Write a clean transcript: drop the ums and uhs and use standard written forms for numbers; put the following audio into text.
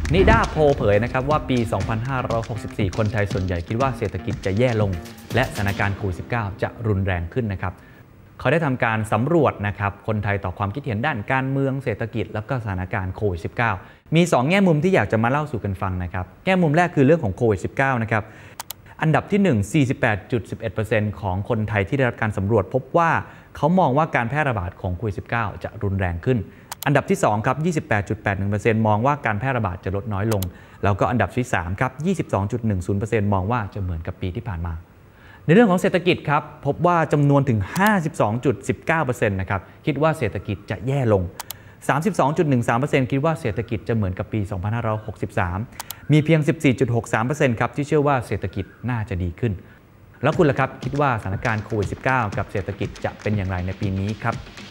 นิด้าโพลเผยนะครับว่าปี 2564 คนไทยส่วนใหญ่คิดว่าเศรษฐกิจจะแย่ลงและสถานการณ์โควิด -19 จะรุนแรงขึ้นนะครับเขาได้ทำการสำรวจนะครับคนไทยต่อความคิดเห็นด้านการเมืองเศรษฐกิจและก็สถานการณ์โควิด -19 มี 2 แง่มุมที่อยากจะมาเล่าสู่กันฟังนะครับแง่มุมแรกคือเรื่องของโควิด -19 นะครับอันดับที่ 1 48.11% ของคนไทยที่ได้รับการสำรวจพบว่าเขามองว่าการแพร่ระบาดของโควิด -19 จะรุนแรงขึ้นอันดับที่2ครับ 28.81% มองว่าการแพร่ระบาดจะลดน้อยลงแล้วก็อันดับที่3ครับ 22.10% มองว่าจะเหมือนกับปีที่ผ่านมาในเรื่องของเศรษฐกิจครับพบว่าจำนวนถึง 52.19% นะครับคิดว่าเศรษฐกิจจะแย่ลง 32.13% คิดว่าเศรษฐกิจจะเหมือนกับปี 2563 มีเพียง 14.63% ครับที่เชื่อว่าเศรษฐกิจน่าจะดีขึ้นแล้วคุณล่ะครับคิดว่าสถานการณ์โควิด -19 กับเศรษฐกิจจะเป็นอย่างไรในปีนี้ครับ